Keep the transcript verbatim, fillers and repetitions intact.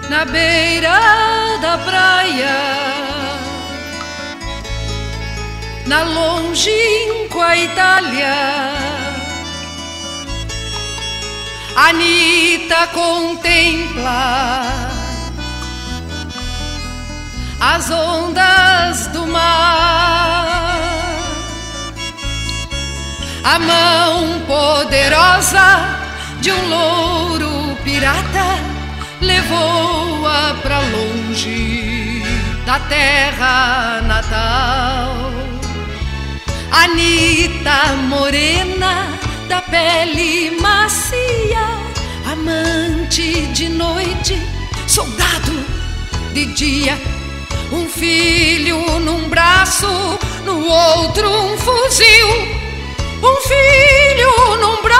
na beira da praia, na longínqua Itália. Anita contempla as ondas do mar, a mão poderosa de um louro pirata levou-a pra longe da terra natal. Anita morena, da pele macia, amante de noite, soldado de dia, um filho num braço, no outro um fuzil, um filho num braço,